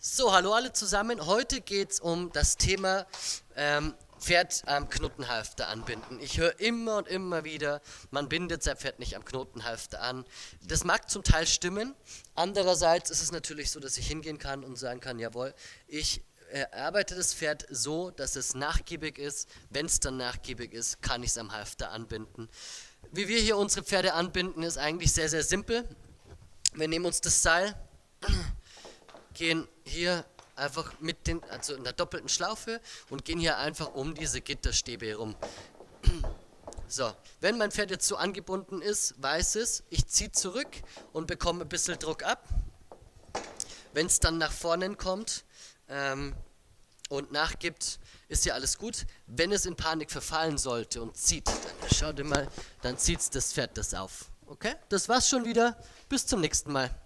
So, hallo alle zusammen. Heute geht es um das Thema Pferd am Knotenhalfter anbinden. Ich höre immer und immer wieder, man bindet sein Pferd nicht am Knotenhalfter an. Das mag zum Teil stimmen. Andererseits ist es natürlich so, dass ich hingehen kann und sagen kann, jawohl, ich arbeite das Pferd so, dass es nachgiebig ist. Wenn es dann nachgiebig ist, kann ich es am Halfter anbinden. Wie wir hier unsere Pferde anbinden, ist eigentlich sehr, sehr simpel. Wir nehmen uns das Seil, gehen hier einfach also in der doppelten Schlaufe und gehen hier einfach um diese Gitterstäbe herum. So, wenn mein Pferd jetzt so angebunden ist, weiß es, ich ziehe zurück und bekomme ein bisschen Druck ab. Wenn es dann nach vorne kommt und nachgibt, ist ja alles gut. Wenn es in Panik verfallen sollte und zieht, dann schau dir mal, dann zieht das Pferd das auf. Okay, das war's schon wieder. Bis zum nächsten Mal.